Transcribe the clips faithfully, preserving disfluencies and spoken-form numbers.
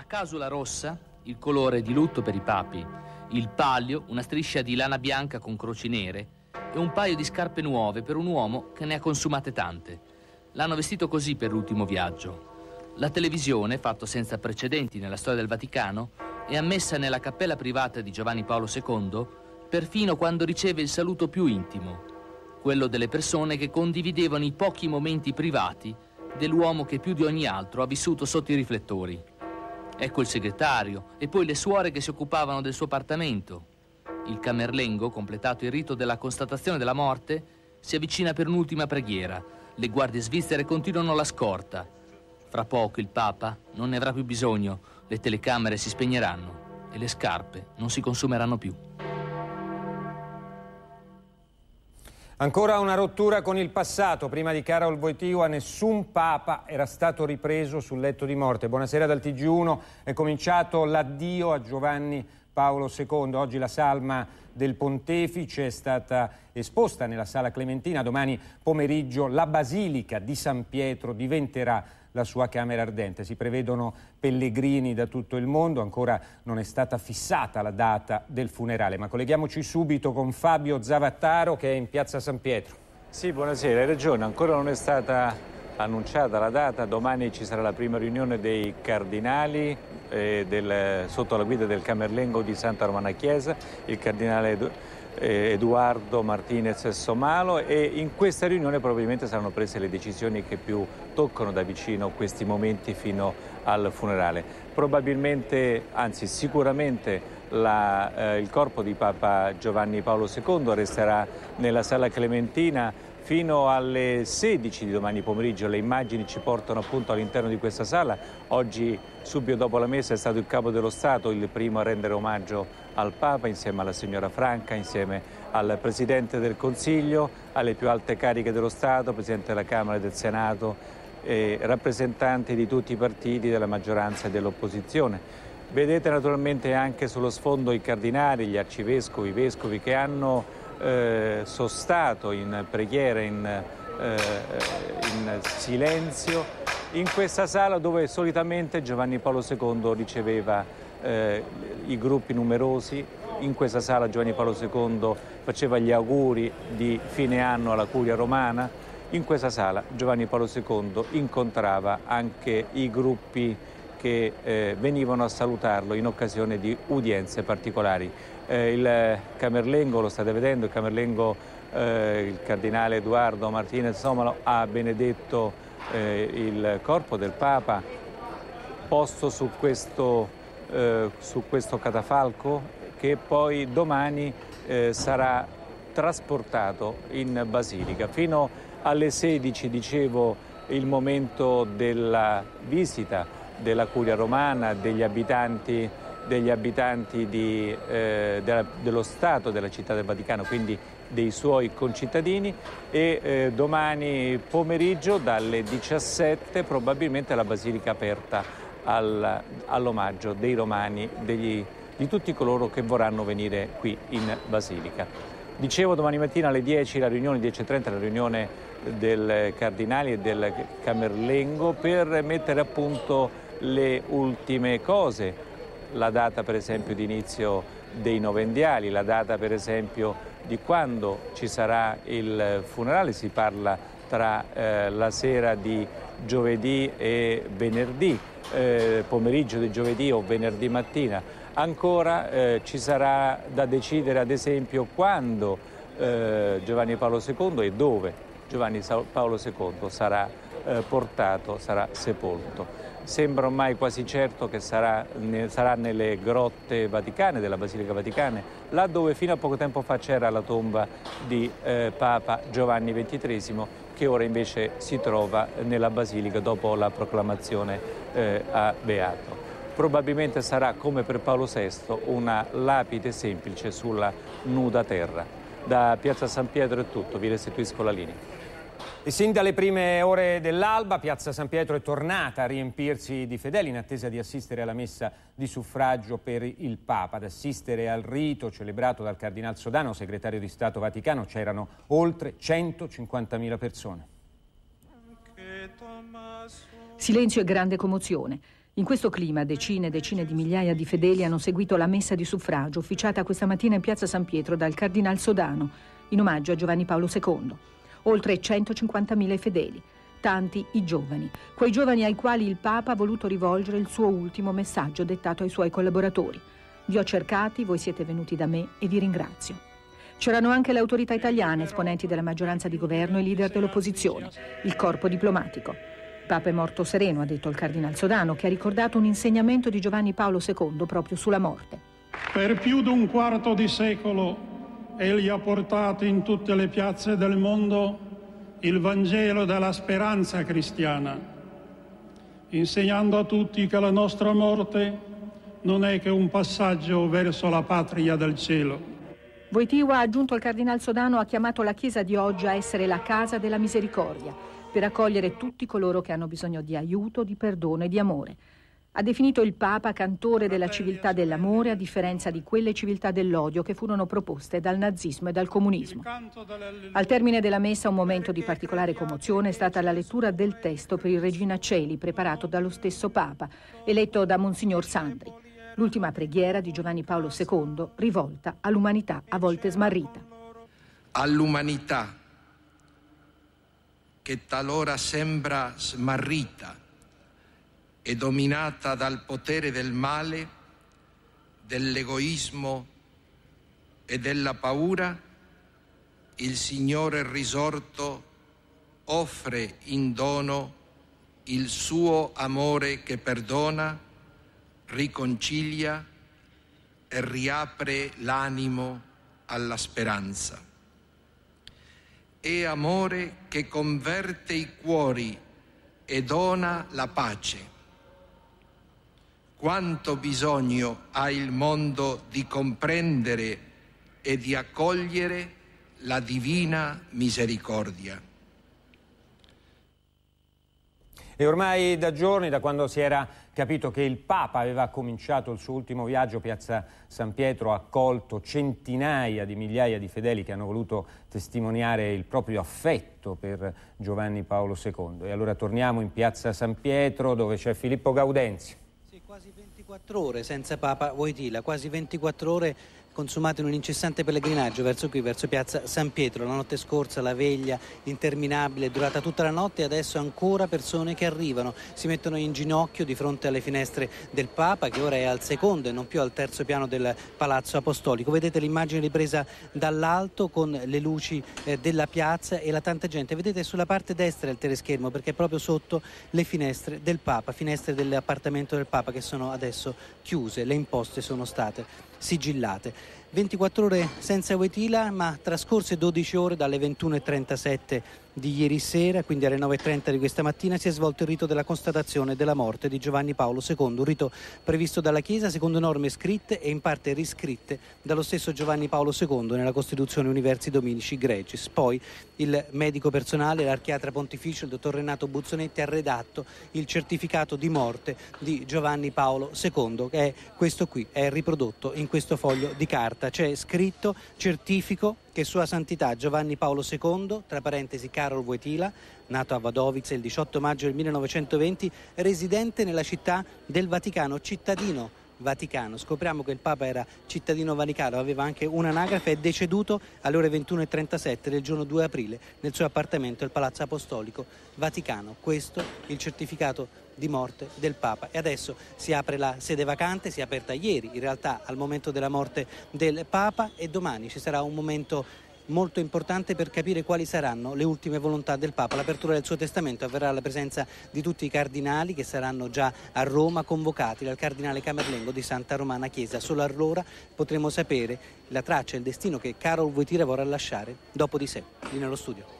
casula rossa, il colore di lutto per i papi, il palio, una striscia di lana bianca con croci nere e un paio di scarpe nuove per un uomo che ne ha consumate tante. L'hanno vestito così per l'ultimo viaggio. La televisione, fatto senza precedenti nella storia del Vaticano, è ammessa nella cappella privata di Giovanni Paolo secondo perfino quando riceve il saluto più intimo, quello delle persone che condividevano i pochi momenti privati dell'uomo che più di ogni altro ha vissuto sotto i riflettori. Ecco il segretario e poi le suore che si occupavano del suo appartamento. Il camerlengo, completato il rito della constatazione della morte, si avvicina per un'ultima preghiera. Le guardie svizzere continuano la scorta. Fra poco il Papa non ne avrà più bisogno, le telecamere si spegneranno e le scarpe non si consumeranno più. Ancora una rottura con il passato. Prima di Karol Wojtyła nessun Papa era stato ripreso sul letto di morte. Buonasera dal T G uno. È cominciato l'addio a Giovanni Paolo secondo. Oggi la salma del Pontefice è stata esposta nella Sala Clementina. Domani pomeriggio la Basilica di San Pietro diventerà la sua camera ardente. Si prevedono pellegrini da tutto il mondo, ancora non è stata fissata la data del funerale, ma colleghiamoci subito con Fabio Zavattaro che è in piazza San Pietro. Sì, buonasera, hai ragione, ancora non è stata annunciata la data. Domani ci sarà la prima riunione dei cardinali eh, del, sotto la guida del Camerlengo di Santa Romana Chiesa, il cardinale Edu, eh, Eduardo Martinez Somalo, e in questa riunione probabilmente saranno prese le decisioni che più toccano da vicino questi momenti fino al funerale. Probabilmente, anzi sicuramente, la, eh, il corpo di Papa Giovanni Paolo secondo resterà nella Sala Clementina fino alle sedici di domani pomeriggio. Le immagini ci portano appunto all'interno di questa sala. Oggi, subito dopo la messa, è stato il Capo dello Stato il primo a rendere omaggio al Papa, insieme alla signora Franca, insieme al Presidente del Consiglio, alle più alte cariche dello Stato, Presidente della Camera e del Senato, e rappresentanti di tutti i partiti, della maggioranza e dell'opposizione. Vedete naturalmente anche sullo sfondo i cardinali, gli arcivescovi, i vescovi che hanno eh, sostato in preghiera, in, eh, in silenzio, in questa sala dove solitamente Giovanni Paolo secondo riceveva eh, i gruppi numerosi. In questa sala Giovanni Paolo secondo faceva gli auguri di fine anno alla Curia Romana. In questa sala Giovanni Paolo secondo incontrava anche i gruppi che eh, venivano a salutarlo in occasione di udienze particolari. Eh, il Camerlengo, lo state vedendo, il Camerlengo, eh, il cardinale Eduardo Martinez Somalo ha benedetto eh, il corpo del Papa posto su questo, eh, su questo catafalco che poi domani eh, sarà trasportato in Basilica. Fino alle sedici, dicevo, il momento della visita della Curia Romana, degli abitanti, degli abitanti di, eh, della, dello Stato della Città del Vaticano, quindi dei suoi concittadini, e eh, domani pomeriggio dalle diciassette probabilmente la Basilica aperta al, all'omaggio dei romani, degli, di tutti coloro che vorranno venire qui in Basilica. Dicevo, domani mattina alle dieci la riunione, dieci e trenta la riunione del Cardinali e del Camerlengo per mettere a punto le ultime cose, la data per esempio di inizio dei novendiali, la data per esempio di quando ci sarà il funerale. Si parla tra eh, la sera di giovedì e venerdì, eh, pomeriggio di giovedì o venerdì mattina. Ancora eh, ci sarà da decidere ad esempio quando eh, Giovanni Paolo secondo e dove Giovanni Paolo secondo sarà eh, portato, sarà sepolto. Sembra ormai quasi certo che sarà, ne, sarà nelle grotte vaticane, della Basilica Vaticana, là dove fino a poco tempo fa c'era la tomba di eh, Papa Giovanni ventitreesimo, che ora invece si trova nella Basilica dopo la proclamazione eh, a Beato. Probabilmente sarà, come per Paolo sesto, una lapide semplice sulla nuda terra. Da Piazza San Pietro è tutto, vi restituisco la linea. E sin dalle prime ore dell'alba Piazza San Pietro è tornata a riempirsi di fedeli in attesa di assistere alla messa di suffragio per il Papa. Ad assistere al rito celebrato dal Cardinal Sodano, segretario di Stato Vaticano, c'erano oltre centocinquantamila persone. Silenzio e grande commozione. In questo clima decine e decine di migliaia di fedeli hanno seguito la messa di suffragio ufficiata questa mattina in piazza San Pietro dal Cardinal Sodano in omaggio a Giovanni Paolo secondo. Oltre centocinquantamila i fedeli, tanti i giovani, quei giovani ai quali il Papa ha voluto rivolgere il suo ultimo messaggio dettato ai suoi collaboratori. Vi ho cercati, voi siete venuti da me e vi ringrazio. C'erano anche le autorità italiane, esponenti della maggioranza di governo e leader dell'opposizione, il corpo diplomatico. Il Papa è morto sereno, ha detto il Cardinal Sodano, che ha ricordato un insegnamento di Giovanni Paolo secondo proprio sulla morte. Per più di un quarto di secolo egli ha portato in tutte le piazze del mondo il Vangelo della speranza cristiana, insegnando a tutti che la nostra morte non è che un passaggio verso la patria del cielo. Wojtyła, ha aggiunto il Cardinal Sodano, ha chiamato la Chiesa di oggi a essere la casa della misericordia, per accogliere tutti coloro che hanno bisogno di aiuto, di perdono e di amore. Ha definito il Papa cantore della civiltà dell'amore, a differenza di quelle civiltà dell'odio che furono proposte dal nazismo e dal comunismo. Al termine della messa, un momento di particolare commozione è stata la lettura del testo per il Regina Coeli, preparato dallo stesso Papa, eletto da Monsignor Sandri. L'ultima preghiera di Giovanni Paolo secondo, rivolta all'umanità a volte smarrita. All'umanità che talora sembra smarrita e dominata dal potere del male, dell'egoismo e della paura, il Signore risorto offre in dono il suo amore che perdona, riconcilia e riapre l'animo alla speranza. È amore che converte i cuori e dona la pace. Quanto bisogno ha il mondo di comprendere e di accogliere la divina misericordia. E ormai da giorni, da quando si era capito che il Papa aveva cominciato il suo ultimo viaggio, piazza San Pietro ha accolto centinaia di migliaia di fedeli che hanno voluto testimoniare il proprio affetto per Giovanni Paolo secondo. E allora torniamo in piazza San Pietro, dove c'è Filippo Gaudenzio. Sì, quasi ventiquattro ore senza Papa Wojtyła, quasi ventiquattro ore consumate in un incessante pellegrinaggio verso qui, verso piazza San Pietro. La notte scorsa la veglia interminabile è durata tutta la notte e adesso ancora persone che arrivano, si mettono in ginocchio di fronte alle finestre del Papa, che ora è al secondo e non più al terzo piano del Palazzo Apostolico. Vedete l'immagine ripresa dall'alto con le luci eh, della piazza e la tanta gente. Vedete sulla parte destra del teleschermo, perché è proprio sotto le finestre del Papa, finestre dell'appartamento del Papa che sono adesso chiuse, le imposte sono state sigillate. ventiquattro ore senza Wojtyła, ma trascorse dodici ore dalle ventuno e trentasette di ieri sera, quindi alle nove e trenta di questa mattina, si è svolto il rito della constatazione della morte di Giovanni Paolo secondo, un rito previsto dalla Chiesa secondo norme scritte e in parte riscritte dallo stesso Giovanni Paolo secondo nella Costituzione Universi Dominici Gregis. Poi il medico personale, l'archiatra pontificio, il dottor Renato Buzzonetti, ha redatto il certificato di morte di Giovanni Paolo secondo, che è questo qui, è riprodotto in questo foglio di carta. C'è scritto: certifico che Sua Santità Giovanni Paolo secondo, tra parentesi Karol Wojtyła, nato a Wadowice il diciotto maggio del millenovecentoventi, residente nella città del Vaticano, cittadino Vaticano. Scopriamo che il Papa era cittadino vaticano, aveva anche un'anagrafe, è deceduto alle ore ventuno e trentasette del giorno due aprile nel suo appartamento al Palazzo Apostolico Vaticano. Questo il certificato di morte del Papa. E adesso si apre la sede vacante, si è aperta ieri in realtà al momento della morte del Papa, e domani ci sarà un momento molto importante per capire quali saranno le ultime volontà del Papa. L'apertura del suo testamento avverrà alla presenza di tutti i cardinali che saranno già a Roma, convocati dal cardinale Camerlengo di Santa Romana Chiesa. Solo allora potremo sapere la traccia e il destino che Karol Wojtyła vorrà lasciare dopo di sé. Lì nello studio.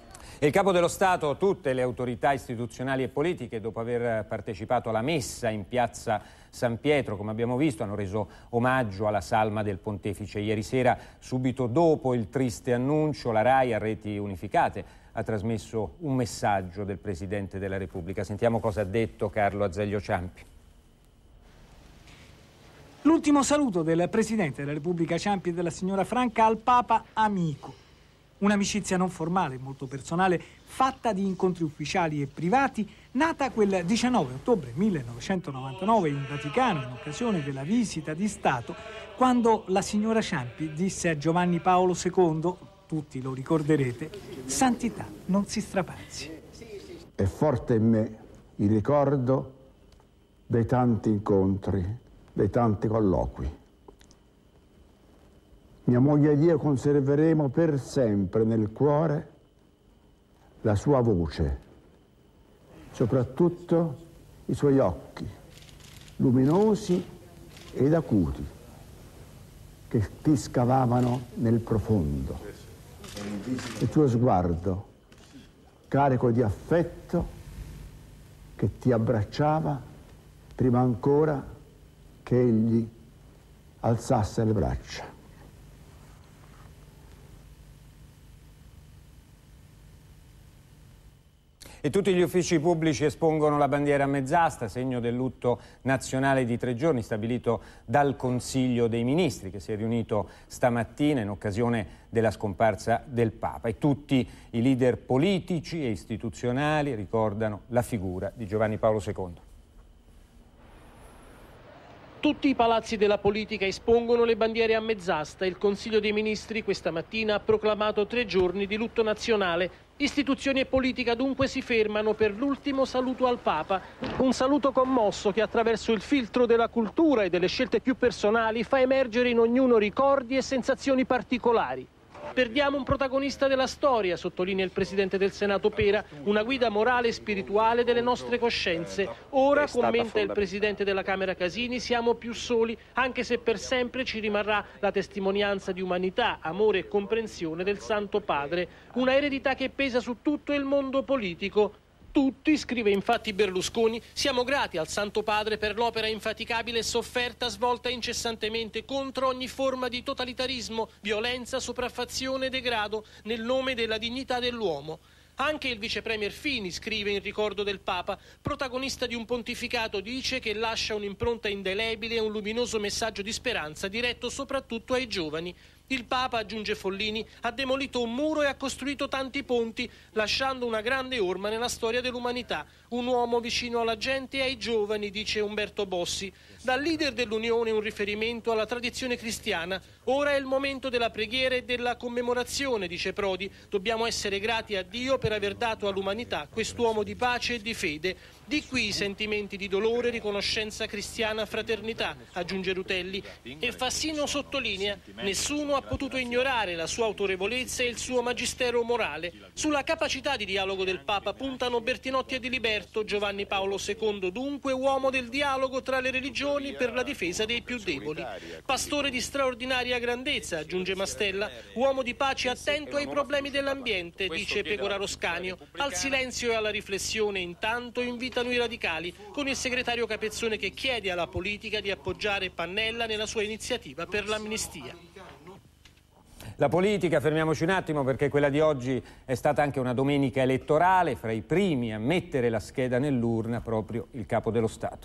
E il Capo dello Stato, tutte le autorità istituzionali e politiche, dopo aver partecipato alla messa in piazza San Pietro, come abbiamo visto, hanno reso omaggio alla salma del Pontefice. Ieri sera, subito dopo il triste annuncio, la RAI a reti unificate ha trasmesso un messaggio del Presidente della Repubblica. Sentiamo cosa ha detto Carlo Azeglio Ciampi. L'ultimo saluto del Presidente della Repubblica Ciampi e della signora Franca al Papa amico. Un'amicizia non formale, molto personale, fatta di incontri ufficiali e privati, Nata quel diciannove ottobre millenovecentonovantanove in Vaticano in occasione della visita di Stato, quando la signora Ciampi disse a Giovanni Paolo secondo, tutti lo ricorderete, santità non si strapazzi. È forte in me il ricordo dei tanti incontri, dei tanti colloqui. Mia moglie ed io conserveremo per sempre nel cuore la sua voce, soprattutto i suoi occhi, luminosi ed acuti, che ti scavavano nel profondo. Il tuo sguardo, carico di affetto, che ti abbracciava prima ancora che egli alzasse le braccia. E tutti gli uffici pubblici espongono la bandiera a mezz'asta, segno del lutto nazionale di tre giorni stabilito dal Consiglio dei Ministri, che si è riunito stamattina in occasione della scomparsa del Papa. E tutti i leader politici e istituzionali ricordano la figura di Giovanni Paolo secondo. Tutti i palazzi della politica espongono le bandiere a mezz'asta. Il Consiglio dei Ministri questa mattina ha proclamato tre giorni di lutto nazionale. Istituzioni e politica dunque si fermano per l'ultimo saluto al Papa. Un saluto commosso che attraverso il filtro della cultura e delle scelte più personali fa emergere in ognuno ricordi e sensazioni particolari. Perdiamo un protagonista della storia, sottolinea il Presidente del Senato Pera, una guida morale e spirituale delle nostre coscienze. Ora, commenta il Presidente della Camera Casini, siamo più soli, anche se per sempre ci rimarrà la testimonianza di umanità, amore e comprensione del Santo Padre. Una eredità che pesa su tutto il mondo politico. Tutti, scrive infatti Berlusconi, siamo grati al Santo Padre per l'opera infaticabile e sofferta svolta incessantemente contro ogni forma di totalitarismo, violenza, sopraffazione e degrado nel nome della dignità dell'uomo. Anche il vice premier Fini scrive in ricordo del Papa, protagonista di un pontificato, dice che lascia un'impronta indelebile e un luminoso messaggio di speranza diretto soprattutto ai giovani. Il Papa, aggiunge Follini, ha demolito un muro e ha costruito tanti ponti, lasciando una grande orma nella storia dell'umanità. Un uomo vicino alla gente e ai giovani, dice Umberto Bossi. Dal leader dell'Unione un riferimento alla tradizione cristiana. Ora è il momento della preghiera e della commemorazione, dice Prodi. Dobbiamo essere grati a Dio per aver dato all'umanità quest'uomo di pace e di fede. Di qui i sentimenti di dolore, riconoscenza cristiana, fraternità, aggiunge Rutelli. E Fassino sottolinea, nessuno ha potuto ignorare la sua autorevolezza e il suo magistero morale. Sulla capacità di dialogo del Papa puntano Bertinotti e Diliberto, Giovanni Paolo secondo dunque uomo del dialogo tra le religioni per la difesa dei più deboli. Pastore di straordinaria grandezza, aggiunge Mastella, uomo di pace attento ai problemi dell'ambiente, dice Pegoraro Scanio. Al silenzio e alla riflessione intanto invitano i radicali, con il segretario Capezzone che chiede alla politica di appoggiare Pannella nella sua iniziativa per l'amnistia. La politica, fermiamoci un attimo perché quella di oggi è stata anche una domenica elettorale, fra i primi a mettere la scheda nell'urna proprio il Capo dello Stato.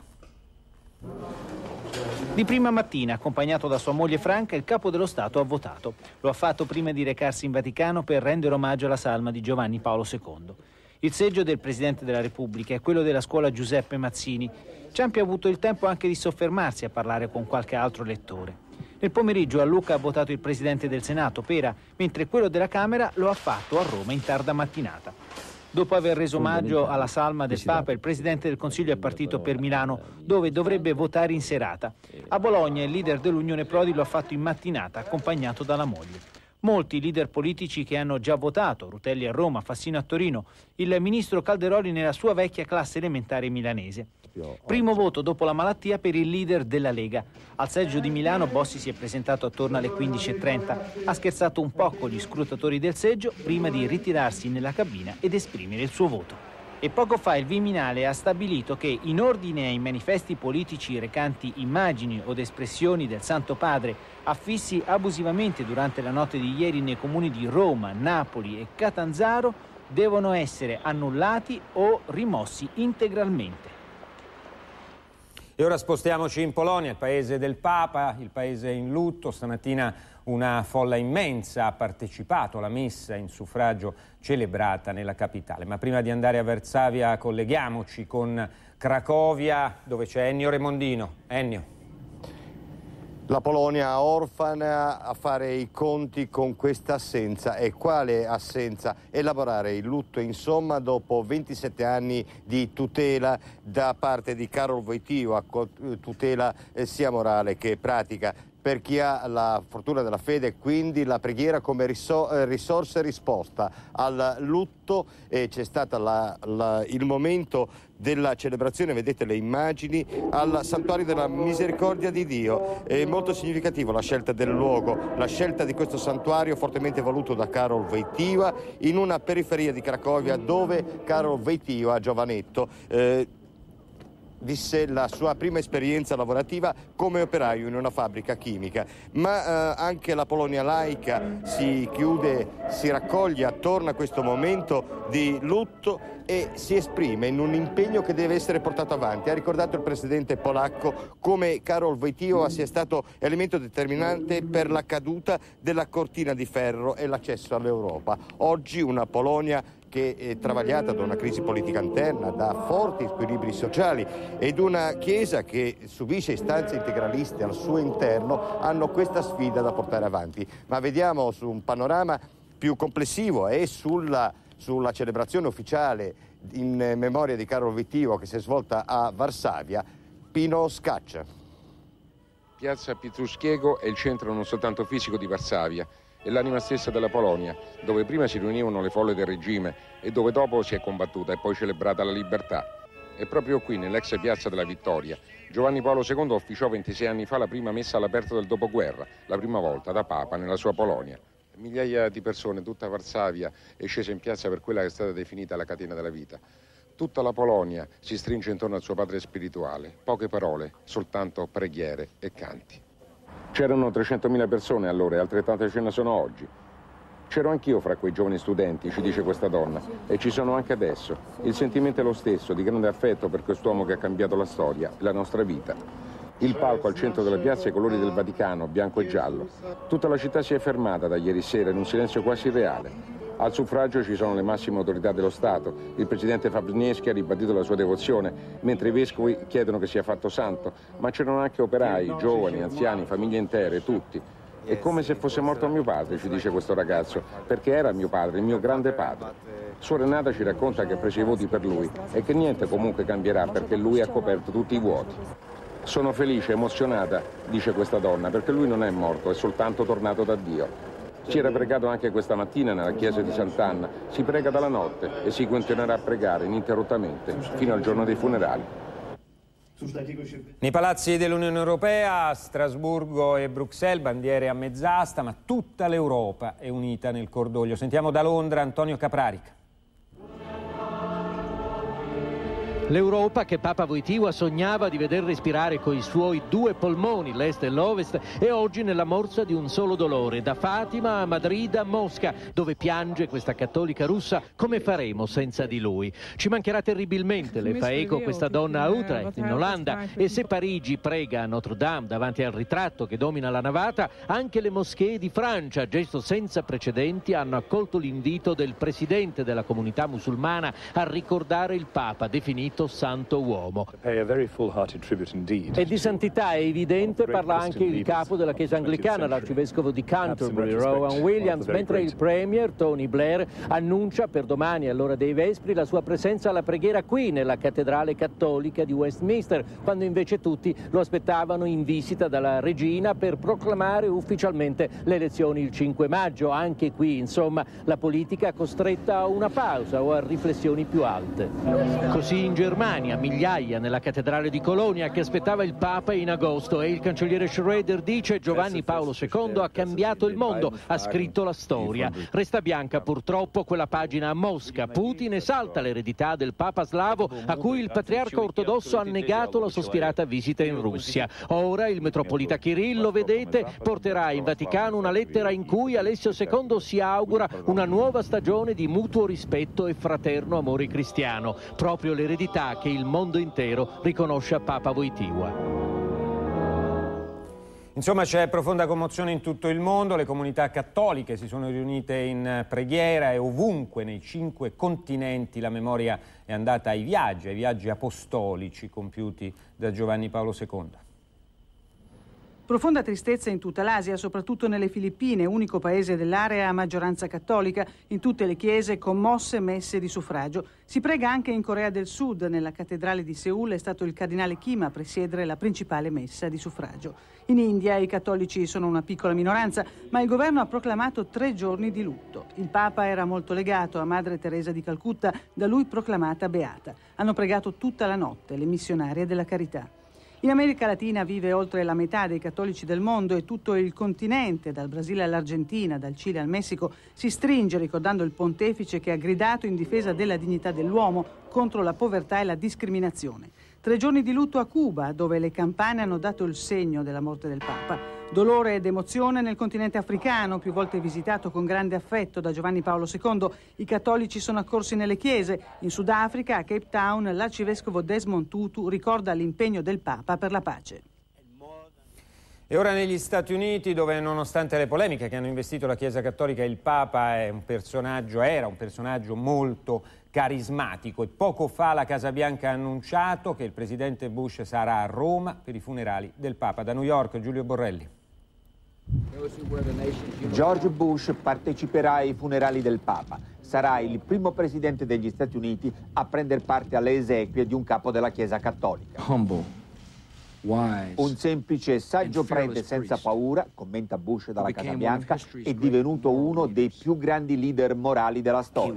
Di prima mattina, accompagnato da sua moglie Franca, il Capo dello Stato ha votato. Lo ha fatto prima di recarsi in Vaticano per rendere omaggio alla salma di Giovanni Paolo secondo. Il seggio del Presidente della Repubblica è quello della scuola Giuseppe Mazzini. Ciampi ha avuto il tempo anche di soffermarsi a parlare con qualche altro lettore. Nel pomeriggio a Lucca ha votato il Presidente del Senato, Pera, mentre quello della Camera lo ha fatto a Roma in tarda mattinata. Dopo aver reso omaggio alla salma del Papa, il Presidente del Consiglio è partito per Milano, dove dovrebbe votare in serata. A Bologna il leader dell'Unione Prodi lo ha fatto in mattinata, accompagnato dalla moglie. Molti leader politici che hanno già votato, Rutelli a Roma, Fassino a Torino, il ministro Calderoli nella sua vecchia classe elementare milanese. Primo voto dopo la malattia per il leader della Lega. Al seggio di Milano Bossi si è presentato attorno alle quindici e trenta, ha scherzato un po' con gli scrutatori del seggio prima di ritirarsi nella cabina ed esprimere il suo voto. E poco fa il Viminale ha stabilito che, in ordine ai manifesti politici recanti immagini od espressioni del Santo Padre affissi abusivamente durante la notte di ieri nei comuni di Roma, Napoli e Catanzaro, devono essere annullati o rimossi integralmente. E ora spostiamoci in Polonia, il paese del Papa, il paese in lutto. Stamattina una folla immensa ha partecipato alla messa in suffragio celebrata nella capitale. Ma prima di andare a Varsavia colleghiamoci con Cracovia, dove c'è Ennio Remondino. Ennio. La Polonia orfana a fare i conti con questa assenza. E quale assenza? Elaborare il lutto, insomma, dopo ventisette anni di tutela da parte di Karol Wojtyła, tutela sia morale che pratica. Per chi ha la fortuna della fede, quindi la preghiera come risorsa e risposta al lutto, e c'è stato la, la, il momento della celebrazione, vedete le immagini, al Santuario della Misericordia di Dio. È molto significativo la scelta del luogo, la scelta di questo santuario fortemente voluto da Karol Wojtyła in una periferia di Cracovia dove Karol Wojtyła, giovanetto, eh, visse la sua prima esperienza lavorativa come operaio in una fabbrica chimica. Ma eh, anche la Polonia laica si chiude, si raccoglie attorno a questo momento di lutto e si esprime in un impegno che deve essere portato avanti. Ha ricordato il presidente polacco come Karol Wojtyła sia stato elemento determinante per la caduta della cortina di ferro e l'accesso all'Europa. Oggi una Polonia che è travagliata da una crisi politica interna, da forti squilibri sociali, ed una Chiesa che subisce istanze integraliste al suo interno, hanno questa sfida da portare avanti. Ma vediamo su un panorama più complessivo e sulla, sulla celebrazione ufficiale in memoria di Karol Wojtyła che si è svolta a Varsavia, Pino Scaccia. Piazza Pietruszkiego è il centro non soltanto fisico di Varsavia, è l'anima stessa della Polonia, dove prima si riunivano le folle del regime e dove dopo si è combattuta e poi celebrata la libertà. E proprio qui, nell'ex Piazza della Vittoria, Giovanni Paolo secondo officiò ventisei anni fa la prima messa all'aperto del dopoguerra, la prima volta da Papa nella sua Polonia. Migliaia di persone, tutta Varsavia, è scesa in piazza per quella che è stata definita la catena della vita. Tutta la Polonia si stringe intorno al suo padre spirituale, poche parole, soltanto preghiere e canti. C'erano trecentomila persone allora e altrettante ce ne sono oggi. C'ero anch'io fra quei giovani studenti, ci dice questa donna, e ci sono anche adesso. Il sentimento è lo stesso, di grande affetto per quest'uomo che ha cambiato la storia, la nostra vita. Il palco al centro della piazza, i colori del Vaticano, bianco e giallo. Tutta la città si è fermata da ieri sera in un silenzio quasi reale. Al suffragio ci sono le massime autorità dello Stato. Il presidente Fabrnieschi ha ribadito la sua devozione, mentre i vescovi chiedono che sia fatto santo. Ma c'erano anche operai, giovani, anziani, famiglie intere, tutti. È come se fosse morto mio padre, ci dice questo ragazzo, perché era mio padre, il mio grande padre. Suor Renata ci racconta che ha preso i voti per lui e che niente comunque cambierà perché lui ha coperto tutti i vuoti. Sono felice, emozionata, dice questa donna, perché lui non è morto, è soltanto tornato da Dio. Si era pregato anche questa mattina nella chiesa di Sant'Anna, si prega dalla notte e si continuerà a pregare ininterrottamente fino al giorno dei funerali. Nei palazzi dell'Unione Europea, Strasburgo e Bruxelles, bandiere a mezz'asta, ma tutta l'Europa è unita nel cordoglio. Sentiamo da Londra Antonio Caprarica. L'Europa che Papa Wojtyła sognava di veder respirare coi suoi due polmoni, l'est e l'ovest, è oggi nella morsa di un solo dolore, da Fatima a Madrid a Mosca, dove piange questa cattolica russa. Come faremo senza di lui? Ci mancherà terribilmente, le fa eco questa donna a Utrecht, in Olanda, e se Parigi prega a Notre Dame davanti al ritratto che domina la navata, anche le moschee di Francia, gesto senza precedenti, hanno accolto l'invito del presidente della comunità musulmana a ricordare il Papa, definito santo uomo. E di santità è evidente parla anche il capo della Chiesa anglicana, l'arcivescovo di Canterbury, Rowan Williams, mentre il premier Tony Blair annuncia per domani all'ora dei Vespri la sua presenza alla preghiera qui nella cattedrale cattolica di Westminster, quando invece tutti lo aspettavano in visita dalla regina per proclamare ufficialmente le elezioni il cinque maggio. Anche qui, insomma, la politica costretta a una pausa o a riflessioni più alte. Così in Germania, migliaia nella cattedrale di Colonia che aspettava il Papa in agosto, e il cancelliere Schröder dice Giovanni Paolo secondo ha cambiato il mondo, ha scritto la storia. Resta bianca purtroppo quella pagina a Mosca. Putin esalta l'eredità del Papa slavo a cui il patriarca ortodosso ha negato la sospirata visita in Russia. Ora il metropolita Kirillo, vedete, porterà in Vaticano una lettera in cui Alessio secondo si augura una nuova stagione di mutuo rispetto e fraterno amore cristiano. Proprio l'eredità dignità che il mondo intero riconosce a Papa Wojtyła. Insomma, c'è profonda commozione in tutto il mondo, le comunità cattoliche si sono riunite in preghiera e ovunque nei cinque continenti la memoria è andata ai viaggi, ai viaggi apostolici compiuti da Giovanni Paolo secondo. Profonda tristezza in tutta l'Asia, soprattutto nelle Filippine, unico paese dell'area a maggioranza cattolica. In tutte le chiese commosse messe di suffragio. Si prega anche in Corea del Sud. Nella cattedrale di Seul è stato il cardinale Kim a presiedere la principale messa di suffragio. In India i cattolici sono una piccola minoranza, ma il governo ha proclamato tre giorni di lutto. Il Papa era molto legato a Madre Teresa di Calcutta, da lui proclamata beata. Hanno pregato tutta la notte le missionarie della carità. In America Latina vive oltre la metà dei cattolici del mondo e tutto il continente, dal Brasile all'Argentina, dal Cile al Messico, si stringe ricordando il pontefice che ha gridato in difesa della dignità dell'uomo contro la povertà e la discriminazione. Tre giorni di lutto a Cuba, dove le campane hanno dato il segno della morte del Papa. Dolore ed emozione nel continente africano, più volte visitato con grande affetto da Giovanni Paolo secondo. I cattolici sono accorsi nelle chiese. In Sudafrica, a Cape Town, l'arcivescovo Desmond Tutu ricorda l'impegno del Papa per la pace. E ora negli Stati Uniti, dove nonostante le polemiche che hanno investito la Chiesa Cattolica, il Papa è un personaggio, era un personaggio molto carismatico e poco fa la Casa Bianca ha annunciato che il presidente Bush sarà a Roma per i funerali del Papa. Da New York, Giulio Borrelli. George Bush parteciperà ai funerali del Papa. Sarà il primo presidente degli Stati Uniti a prendere parte alle esequie di un capo della Chiesa Cattolica. Humble. Un semplice saggio prete senza paura, commenta Bush dalla Casa Bianca, è divenuto uno dei più grandi leader morali della storia.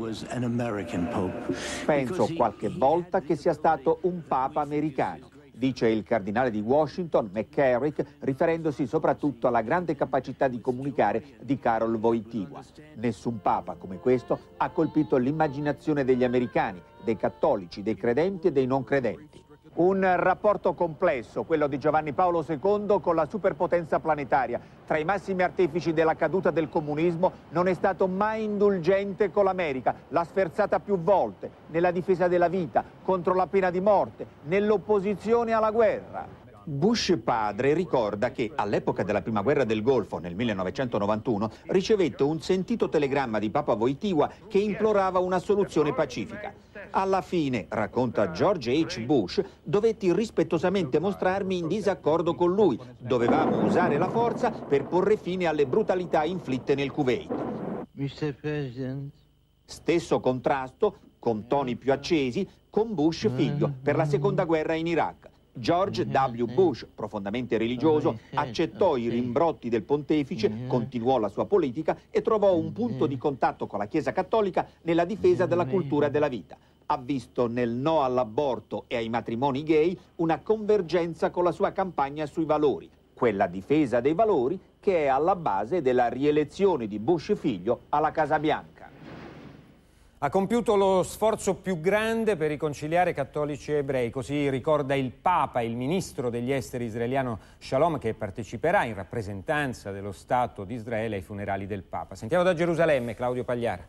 Penso qualche volta che sia stato un papa americano, dice il cardinale di Washington, McCarrick, riferendosi soprattutto alla grande capacità di comunicare di Karol Wojtyła. Nessun papa come questo ha colpito l'immaginazione degli americani, dei cattolici, dei credenti e dei non credenti. Un rapporto complesso, quello di Giovanni Paolo secondo con la superpotenza planetaria. Tra i massimi artefici della caduta del comunismo non è stato mai indulgente con l'America. L'ha sferzata più volte, nella difesa della vita, contro la pena di morte, nell'opposizione alla guerra. Bush padre ricorda che all'epoca della prima guerra del Golfo, nel millenovecentonovantuno, ricevette un sentito telegramma di Papa Wojtyła che implorava una soluzione pacifica. Alla fine, racconta George H. Bush, dovetti rispettosamente mostrarmi in disaccordo con lui. Dovevamo usare la forza per porre fine alle brutalità inflitte nel Kuwait. mister President. Stesso contrasto, con toni più accesi, con Bush figlio per la seconda guerra in Iraq. George W. Bush, profondamente religioso, accettò i rimbrotti del pontefice, continuò la sua politica e trovò un punto di contatto con la Chiesa Cattolica nella difesa della cultura della vita. Ha visto nel no all'aborto e ai matrimoni gay una convergenza con la sua campagna sui valori, quella difesa dei valori che è alla base della rielezione di Bush figlio alla Casa Bianca. Ha compiuto lo sforzo più grande per riconciliare cattolici e ebrei, così ricorda il Papa, il ministro degli esteri israeliano Shalom, che parteciperà in rappresentanza dello Stato di Israele ai funerali del Papa. Sentiamo da Gerusalemme Claudio Pagliara.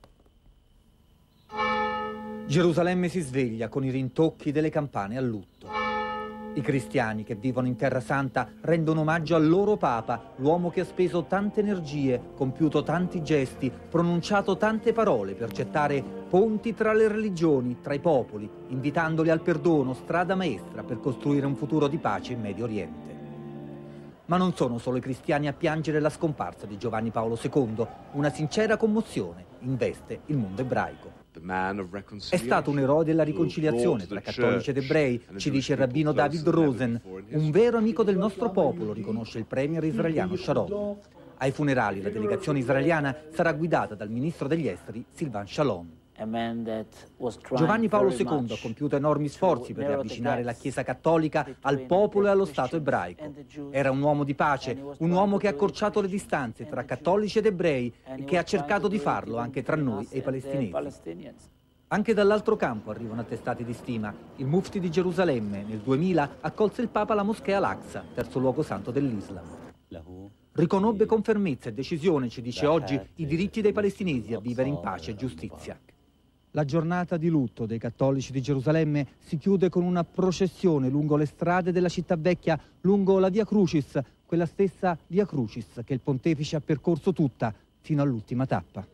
Gerusalemme si sveglia con i rintocchi delle campane a lutto. I cristiani che vivono in Terra Santa rendono omaggio al loro Papa, l'uomo che ha speso tante energie, compiuto tanti gesti, pronunciato tante parole per gettare ponti tra le religioni, tra i popoli, invitandoli al perdono, strada maestra per costruire un futuro di pace in Medio Oriente. Ma non sono solo i cristiani a piangere la scomparsa di Giovanni Paolo secondo, una sincera commozione investe il mondo ebraico. È stato un eroe della riconciliazione tra cattolici ed ebrei, ci dice il rabbino David Rosen, un vero amico del nostro popolo, riconosce il premier israeliano Sharon. Ai funerali la delegazione israeliana sarà guidata dal ministro degli esteri Silvan Shalom. Giovanni Paolo secondo ha compiuto enormi sforzi per riavvicinare la Chiesa Cattolica al popolo e allo Stato ebraico. Era un uomo di pace, un uomo che ha accorciato le distanze tra cattolici ed ebrei e che ha cercato di farlo anche tra noi e i palestinesi. Anche dall'altro campo arrivano attestati di stima. Il mufti di Gerusalemme nel duemila accolse il Papa alla moschea Al-Aqsa, terzo luogo santo dell'Islam. Riconobbe con fermezza e decisione, ci dice oggi, i diritti dei palestinesi a vivere in pace e giustizia. La giornata di lutto dei cattolici di Gerusalemme si chiude con una processione lungo le strade della città vecchia, lungo la Via Crucis, quella stessa Via Crucis che il pontefice ha percorso tutta fino all'ultima tappa.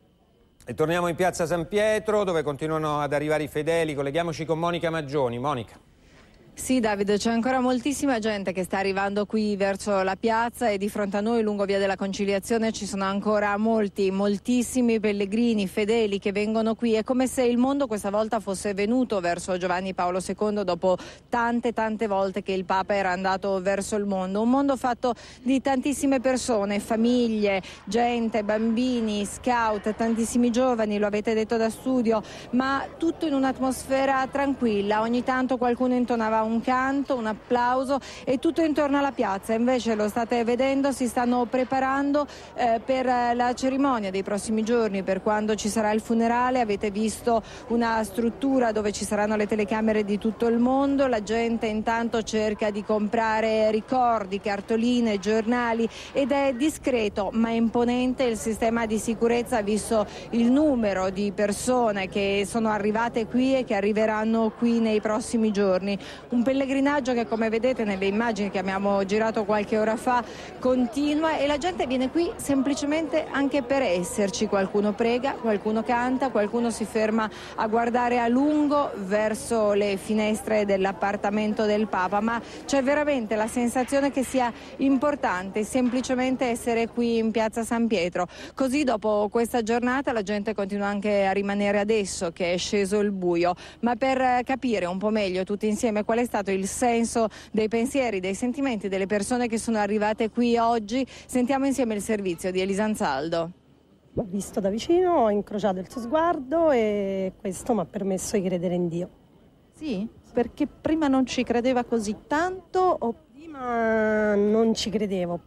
E torniamo in piazza San Pietro, dove continuano ad arrivare i fedeli. Colleghiamoci con Monica Maggioni. Monica. Sì, Davide, c'è ancora moltissima gente che sta arrivando qui verso la piazza e di fronte a noi lungo Via della Conciliazione ci sono ancora molti, moltissimi pellegrini fedeli che vengono qui. È come se il mondo questa volta fosse venuto verso Giovanni Paolo secondo dopo tante tante volte che il Papa era andato verso il mondo. Un mondo fatto di tantissime persone, famiglie, gente, bambini, scout, tantissimi giovani, lo avete detto da studio, ma tutto in un'atmosfera tranquilla. Ogni tanto qualcuno intonava un canto, un applauso e tutto intorno alla piazza. Invece lo state vedendo, si stanno preparando eh, per la cerimonia dei prossimi giorni, per quando ci sarà il funerale. Avete visto una struttura dove ci saranno le telecamere di tutto il mondo. La gente intanto cerca di comprare ricordi, cartoline, giornali ed è discreto ma imponente il sistema di sicurezza, visto il numero di persone che sono arrivate qui e che arriveranno qui nei prossimi giorni. Un pellegrinaggio che, come vedete nelle immagini che abbiamo girato qualche ora fa, continua e la gente viene qui semplicemente anche per esserci. Qualcuno prega, qualcuno canta, qualcuno si ferma a guardare a lungo verso le finestre dell'appartamento del Papa, ma c'è veramente la sensazione che sia importante semplicemente essere qui in piazza San Pietro. Così dopo questa giornata la gente continua anche a rimanere adesso che è sceso il buio, ma per capire un po' meglio tutti insieme qual è stato il senso dei pensieri, dei sentimenti delle persone che sono arrivate qui oggi, sentiamo insieme il servizio di Elisa Anzaldo. L'ho visto da vicino, ho incrociato il suo sguardo e questo mi ha permesso di credere in Dio. Sì? Perché prima non ci credeva così tanto? O... Prima non ci credevo,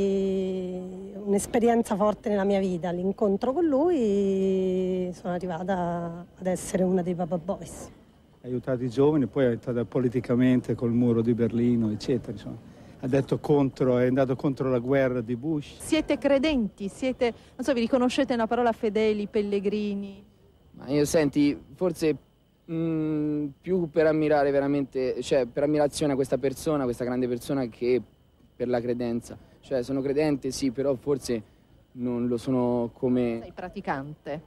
poi un'esperienza forte nella mia vita, l'incontro con lui, sono arrivata ad essere una dei Papa Boys. Ha aiutato i giovani, poi è aiutato politicamente col muro di Berlino, eccetera. Insomma. Ha detto contro, è andato contro la guerra di Bush. Siete credenti? Siete, non so, vi riconoscete una parola fedeli, pellegrini? Ma io senti, forse mh, più per ammirare veramente, cioè per ammirazione a questa persona, questa grande persona, che per la credenza. Cioè sono credente, sì, però forse non lo sono come... Sei praticante?